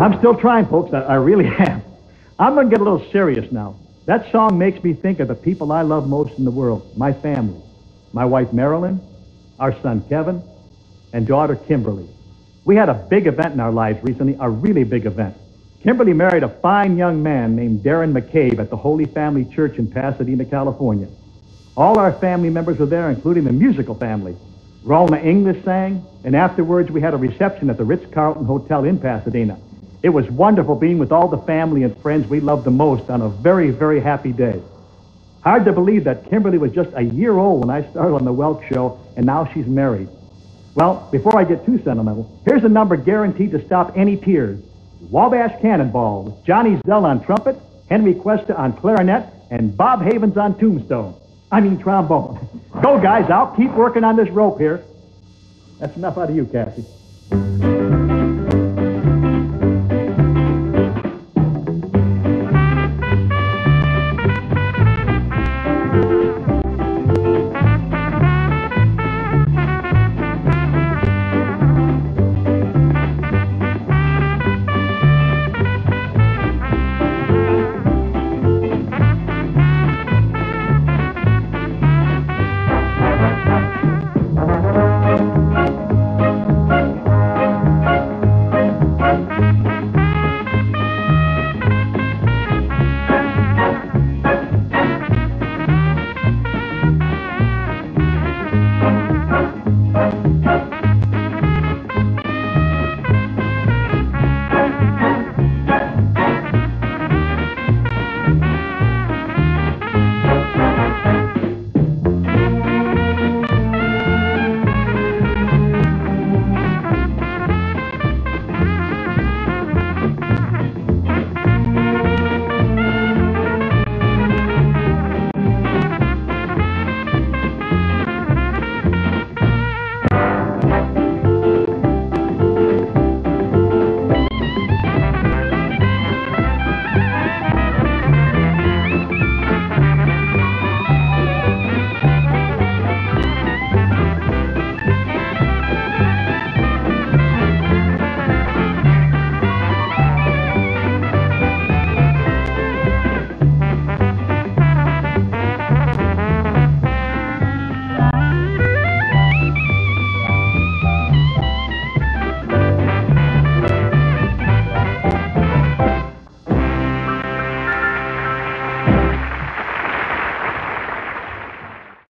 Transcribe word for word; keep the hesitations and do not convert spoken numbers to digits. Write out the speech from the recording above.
I'm still trying, folks. I, I really am. I'm going to get a little serious now. That song makes me think of the people I love most in the world, my family. My wife, Marilyn, our son, Kevin, and daughter, Kimberly. We had a big event in our lives recently, a really big event. Kimberly married a fine young man named Darren McCabe at the Holy Family Church in Pasadena, California. All our family members were there, including the musical family. Rona English sang, and afterwards we had a reception at the Ritz-Carlton Hotel in Pasadena. It was wonderful being with all the family and friends we loved the most on a very, very happy day. Hard to believe that Kimberly was just a year old when I started on the Welk show, and now she's married. Well, before I get too sentimental, here's a number guaranteed to stop any tears. Wabash Cannonball with Johnny Zell on trumpet, Henry Cuesta on clarinet, and Bob Havens on tombstone. I mean trombone. Go, guys, I'll keep working on this rope here. That's enough out of you, Cassie.